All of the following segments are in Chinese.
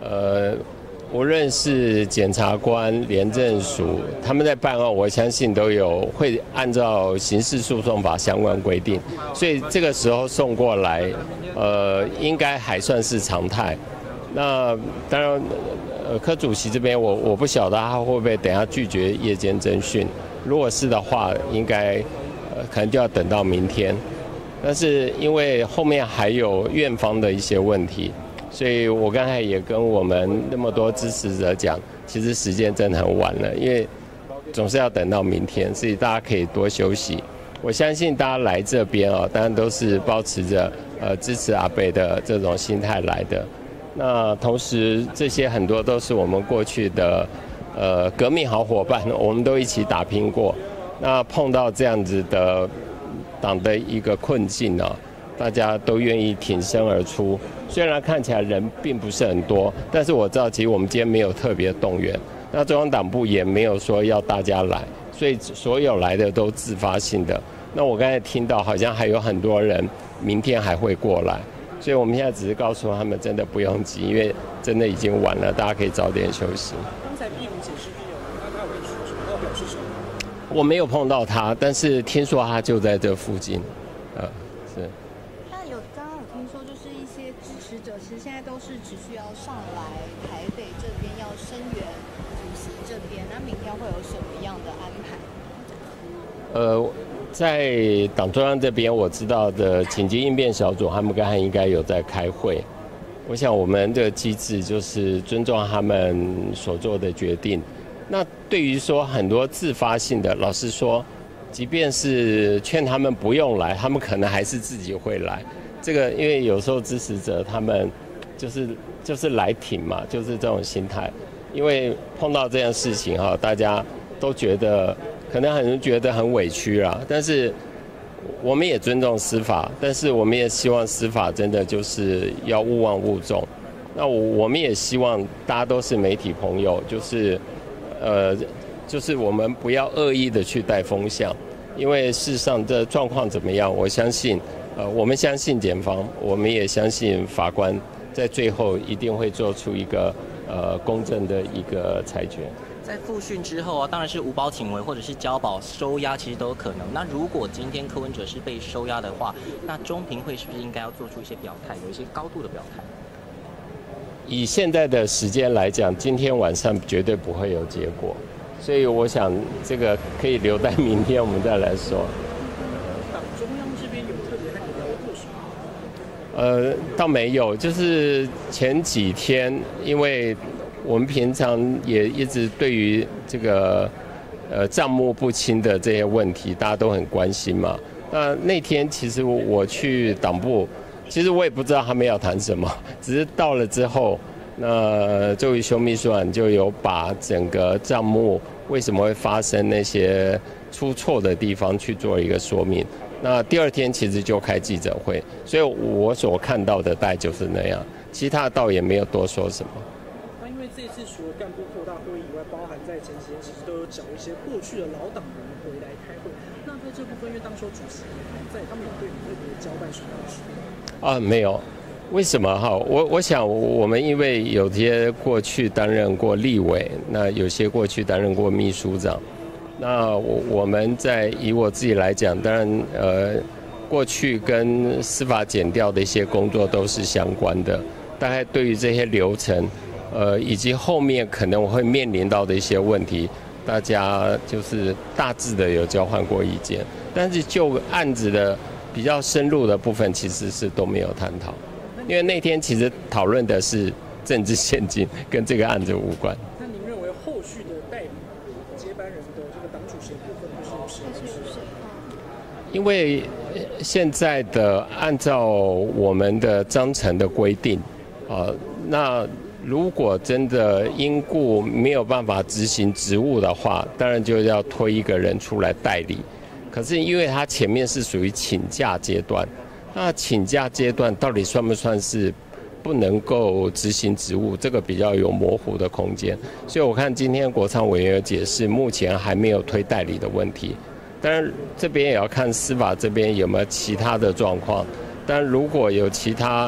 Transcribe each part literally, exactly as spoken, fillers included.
呃，无论是检察官、廉政署，他们在办案，我相信都有会按照刑事诉讼法相关规定，所以这个时候送过来，呃，应该还算是常态。那当然，呃，柯主席这边我我不晓得他会不会等下拒绝夜间侦讯，如果是的话，应该呃可能就要等到明天。但是因为后面还有院方的一些问题，所以我刚才也跟我们那么多支持者讲，其实时间真的很晚了，因为总是要等到明天，所以大家可以多休息。我相信大家来这边啊，当然都是抱持着呃支持阿北的这种心态来的。那同时，这些很多都是我们过去的呃革命好伙伴，我们都一起打拼过。那碰到这样子的党的一个困境呢、啊，大家都愿意挺身而出。虽然看起来人并不是很多，但是我知道，其实我们今天没有特别动员。那中央党部也没有说要大家来，所以所有来的都自发性的。那我刚才听到，好像还有很多人明天还会过来。所以我们现在只是告诉他们，真的不用急，因为真的已经晚了，大家可以早点休息。 刚才壁虎解释有，那他有跟你说什么？要表示什么？ 我没有碰到他，但是听说他就在这附近，呃，是。 那有刚刚有听说，就是一些支持者其实现在都是只需要上来台北这边要声援主席这边，那明天会有什么样的安排？ 呃。在党中央这边，我知道的紧急应变小组，他们刚才应该有在开会。我想我们的机制就是尊重他们所做的决定。那对于说很多自发性的，老实说，即便是劝他们不用来，他们可能还是自己会来。这个因为有时候支持者他们就是就是来挺嘛，就是这种心态。因为碰到这样事情哈，大家都觉得。可能很多人觉得很委屈啦，但是我们也尊重司法，但是我们也希望司法真的就是要勿忘勿重。那我们也希望大家都是媒体朋友，就是呃，就是我们不要恶意的去带风向，因为事实上这状况怎么样，我相信呃，我们相信检方，我们也相信法官在最后一定会做出一个呃公正的一个裁决。 在复讯之后啊，当然是无保挺围或者是交保收押，其实都有可能。那如果今天柯文哲是被收押的话，那中评会是不是应该要做出一些表态，有一些高度的表态？ 以现在的时间来讲，今天晚上绝对不会有结果，所以我想这个可以留待明天我们再来说。 党中央这边有特别和你聊过什么？ 呃，倒没有，就是前几天因为。我们平常也一直对于这个呃账目不清的这些问题，大家都很关心嘛。那那天其实我去党部，其实我也不知道他们要谈什么，只是到了之后，那周瑜修秘书长就有把整个账目为什么会发生那些出错的地方去做一个说明。那第二天其实就开记者会，所以我所看到的大概就是那样，其他倒也没有多说什么。 这次除了干部扩大会议以外，包含在前几天其实都有找一些过去的老党员回来开会。那在这部分，因为当时主席还在，他们有对你特别交代什么事？ 啊，没有。为什么哈？我我想我们因为有些过去担任过立委，那有些过去担任过秘书长。那我我们在以我自己来讲，当然呃，过去跟司法检调的一些工作都是相关的。大概对于这些流程。呃，以及后面可能我会面临到的一些问题，大家就是大致的有交换过意见，但是就案子的比较深入的部分，其实是都没有探讨，因为那天其实讨论的是政治现金，跟这个案子无关。 那您认为后续的代理接班人的这个党主席部分会是谁？ 因为现在的按照我们的章程的规定，啊、呃，那。如果真的因故没有办法执行职务的话，当然就要推一个人出来代理。可是因为他前面是属于请假阶段，那请假阶段到底算不算是不能够执行职务？这个比较有模糊的空间。所以我看今天国昌委员有解释，目前还没有推代理的问题。当然这边也要看司法这边有没有其他的状况。但如果有其他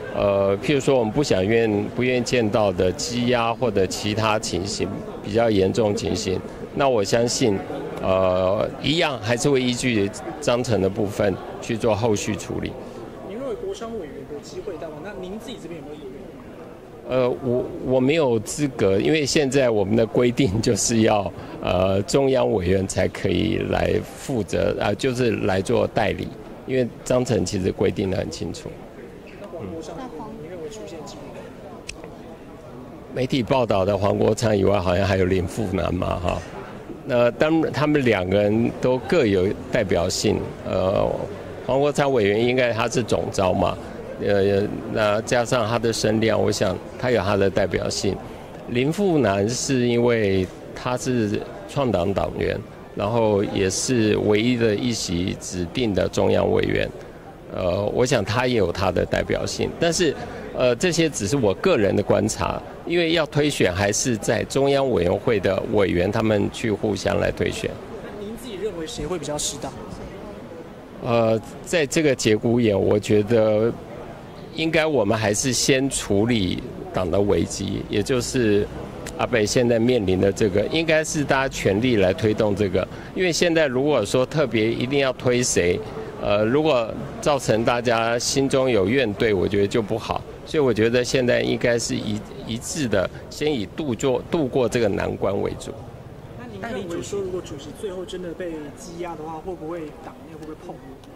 呃，譬如说我们不想愿不愿意见到的羁押或者其他情形比较严重情形，那我相信，呃，一样还是会依据章程的部分去做后续处理。 您认为国商委员有机会到吗？那您自己这边有没有意愿？ 呃，我我没有资格，因为现在我们的规定就是要呃中央委员才可以来负责啊、呃，就是来做代理，因为章程其实规定得很清楚。 那黄国昌，你认为出现机会？ 媒体报道的黄国昌以外，好像还有林富南嘛，哈。那当他们两个人都各有代表性。呃，黄国昌委员应该他是总召嘛，呃，那加上他的声量，我想他有他的代表性。林富南是因为他是创党党员，然后也是唯一的一席指定的中央委员。呃，我想他也有他的代表性，但是，呃，这些只是我个人的观察，因为要推选还是在中央委员会的委员他们去互相来推选。 那您自己认为谁会比较适当？ 呃，在这个节骨眼，我觉得应该我们还是先处理党的危机，也就是阿北现在面临的这个，应该是大家全力来推动这个，因为现在如果说特别一定要推谁。呃，如果造成大家心中有怨怼，我觉得就不好。所以我觉得现在应该是一一致的，先以度过度过这个难关为主。 那您认为说，如果主席最后真的被羁押的话，会不会党内会不会碰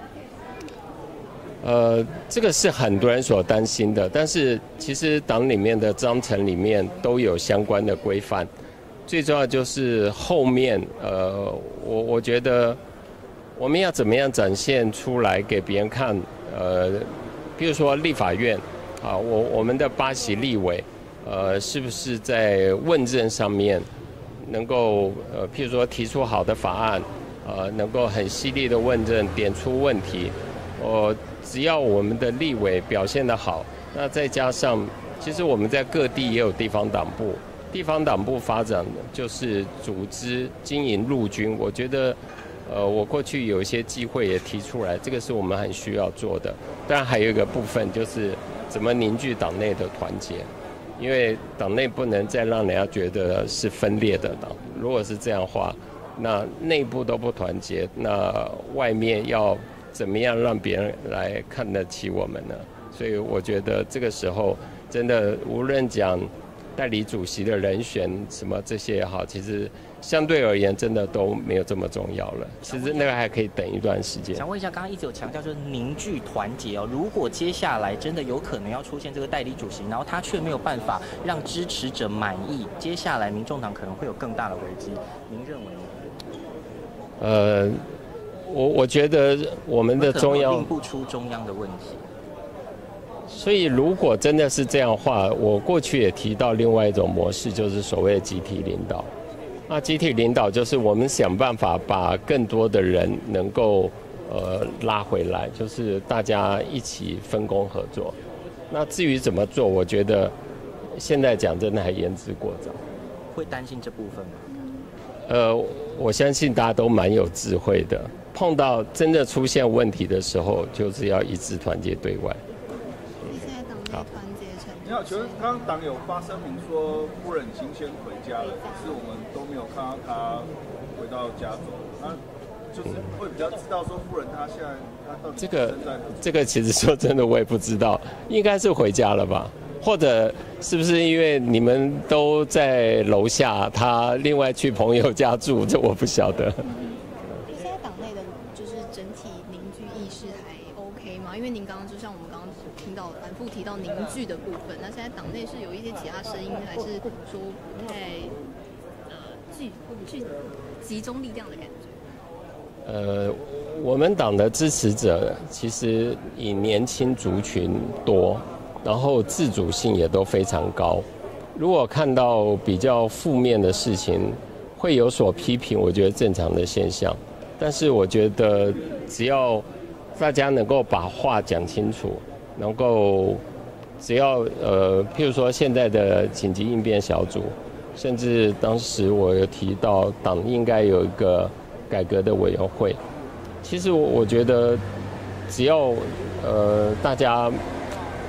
入？呃，这个是很多人所担心的，但是其实党里面的章程里面都有相关的规范。最重要就是后面，呃，我我觉得。我们要怎么样展现出来给别人看？呃，比如说立法院，啊，我我们的八席立委，呃，是不是在问政上面能够呃，譬如说提出好的法案，呃，能够很犀利的问政，点出问题。呃，只要我们的立委表现得好，那再加上，其实我们在各地也有地方党部，地方党部发展就是组织经营陆军，我觉得。呃，我过去有一些机会也提出来，这个是我们很需要做的。当然还有一个部分就是怎么凝聚党内的团结，因为党内不能再让人家觉得是分裂的党。如果是这样的话，那内部都不团结，那外面要怎么样让别人来看得起我们呢？所以我觉得这个时候真的无论讲代理主席的人选什么这些也好，其实。相对而言，真的都没有这么重要了。其实那个还可以等一段时间。 想问一下，刚刚一直有强调就是凝聚团结哦。如果接下来真的有可能要出现这个代理主席，然后他却没有办法让支持者满意，接下来民众党可能会有更大的危机。您认为呢？ 呃，我我觉得我们的中央定不出中央的问题。 所以，如果真的是这样的话，我过去也提到另外一种模式，就是所谓的集体领导。那集体领导就是我们想办法把更多的人能够呃拉回来，就是大家一起分工合作。那至于怎么做，我觉得现在讲真的还言之过早。 会担心这部分吗？ 呃，我相信大家都蛮有智慧的，碰到真的出现问题的时候，就是要一致团结对外。 现在党内团结成你好，请问刚刚党有发声明说夫人已经先回家了，可是我们都没有看到她回到加州，那就是会比较知道说夫人她现在她到底这个身在何处？ 这个其实说真的我也不知道，应该是回家了吧？或者是不是因为你们都在楼下，他另外去朋友家住，这我不晓得。 现在党内的就是整体凝聚意识还 OK 吗？因为您刚刚就像我们刚刚听到反复提到凝聚的部分，那现在党内是有一些其他声音，还是说不太呃聚聚集中力量的感觉？ 呃，我们党的支持者其实以年轻族群多，然后自主性也都非常高。如果看到比较负面的事情，会有所批评，我觉得正常的现象。但是我觉得只要大家能够把话讲清楚，能够只要呃，譬如说现在的紧急应变小组，甚至当时我有提到党应该有一个改革的委员会。其实我我觉得只要呃大家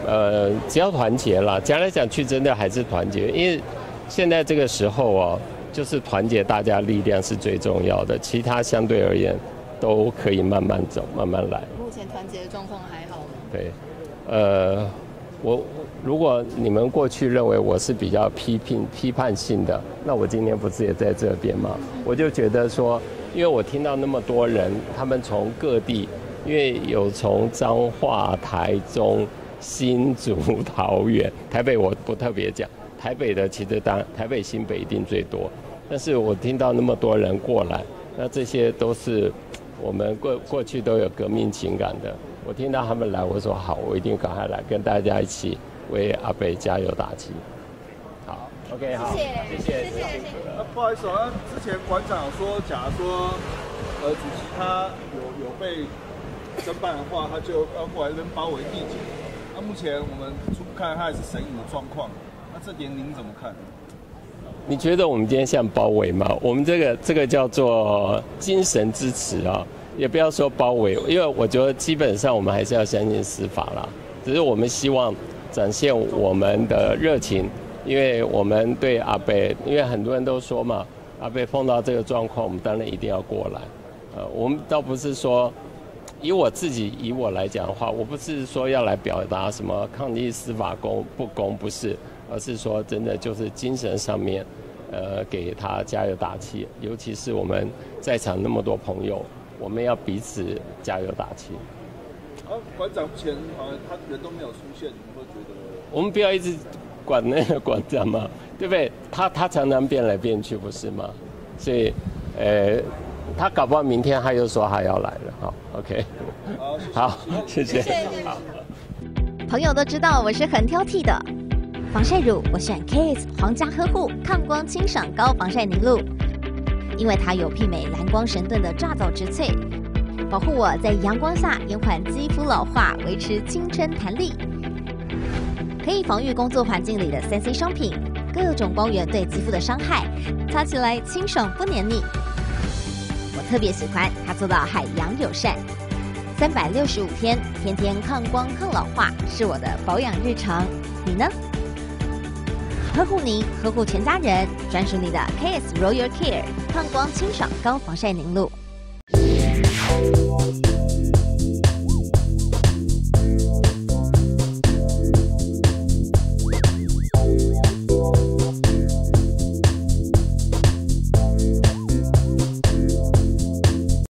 呃，只要团结啦，讲来讲去真的还是团结，因为现在这个时候哦，就是团结大家力量是最重要的，其他相对而言都可以慢慢走，慢慢来。 目前团结的状况还好吗？ 对，呃，我如果你们过去认为我是比较批评批判性的，那我今天不是也在这边吗？我就觉得说，因为我听到那么多人，他们从各地，因为有从彰化、台中、新竹、桃园、台北，我不特别讲，台北的其实当然台北、新北一定最多，但是我听到那么多人过来，那这些都是我们过过去都有革命情感的。我听到他们来，我说好，我一定赶快来跟大家一起为阿北加油打气。好 ，OK， 好，谢谢，谢谢，谢谢。 呃，不好意思啊，之前馆长说，假如说，呃，主席他有有被侦办的话，他就要过来这边包围地检。那目前我们初步看，他还是审理的状况。那这点您怎么看？ 你觉得我们今天像包围吗？我们这个这个叫做精神支持啊。也不要说包围，因为我觉得基本上我们还是要相信司法啦。只是我们希望展现我们的热情，因为我们对阿北，因为很多人都说嘛，阿北碰到这个状况，我们当然一定要过来。呃，我们倒不是说，以我自己以我来讲的话，我不是说要来表达什么抗议司法公不公，不是，而是说真的就是精神上面，呃，给他加油打气，尤其是我们在场那么多朋友。我们要彼此加油打气。 啊，馆长目前好像他人都没有出现，你会觉得？ 我们不要一直管那个馆长嘛，对不对？他他常常变来变去，不是吗？所以，呃，他搞不好明天他又说他要来了，好 ，OK。好，谢谢。谢谢。好。 朋友都知道我是很挑剔的，防晒乳我选 K S 皇家呵护抗光清爽高防晒凝露。因为它有媲美蓝光神盾的抓藻植萃，保护我在阳光下延缓肌肤老化，维持青春弹力。可以防御工作环境里的三 C 商品，各种光源对肌肤的伤害，擦起来清爽不黏腻。我特别喜欢它做到海洋友善，三百六十五天，天天抗光抗老化，是我的保养日常。你呢？呵护您，呵护全家人，专属你的 K S Royal Care 抗光清爽高防晒凝露。